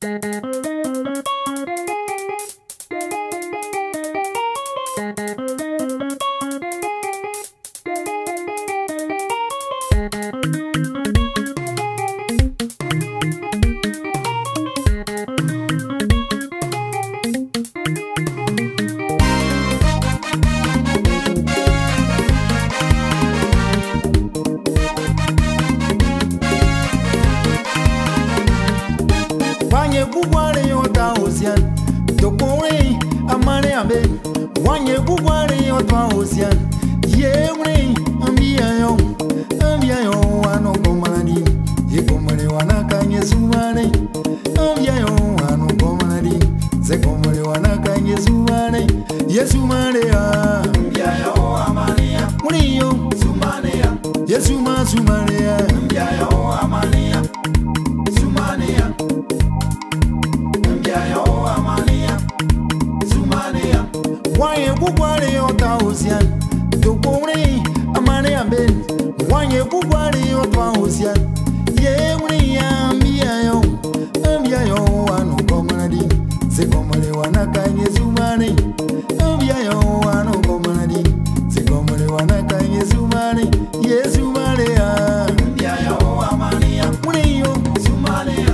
Wanye bugware yota ocean, dokore amane abe. Wanye bugware yota ocean, yewe ambia yo ano komaladi. Ye komale wanaka nyesumane, ambia yo ano komaladi. Se komale wanaka nyesumane, yesumane ya. Ambia yo amania, Muniyo sumane ya. Sumane ya. Ambia yo amania, sumane ya. Wanye bugware yota ocean, dokore amane abe. Wanye bugware yota ocean, yewe ambia yo ano komaladi. Se komale wanaka nyesumane, ambia yo ano komaladi. Se komale wanaka nyesumane, yesumane ya. Ambia yo amania, Muniyo sumane ya.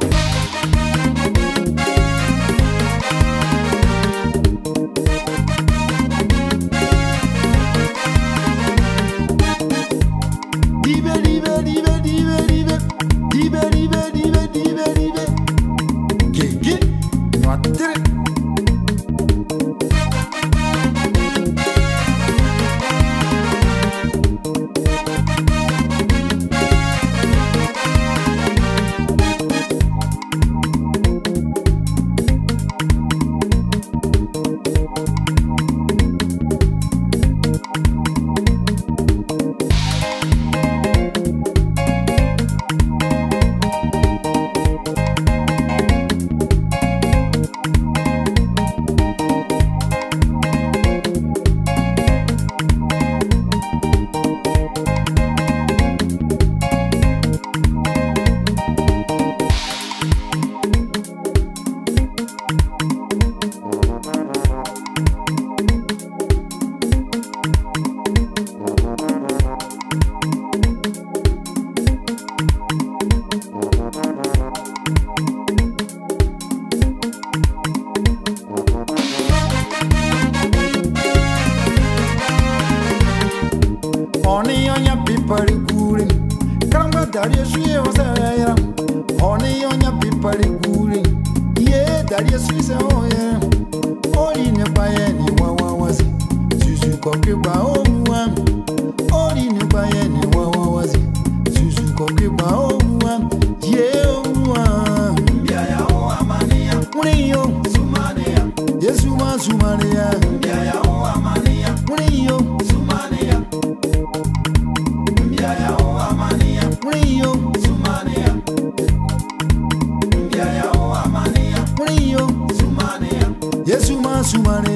Honey on your people cooling. Karamba daria suye wasaya. Honey on your people cooling. Yeah, daria suye oh yeah. Ori ne paye ni wawa wazi. Susu koke ba omuwa. Ori ne paye ni wawa wazi. Susu koke ba omuwa. Yeah omuwa. Ambia yo amania, Muniyo sumane ya. Sumane ya. Ambia yo amania, Muniyo sumane ya. Ambia yo amania, Muniyo sumane ya. Ambia yo amania, Muniyo sumane ya. Sumane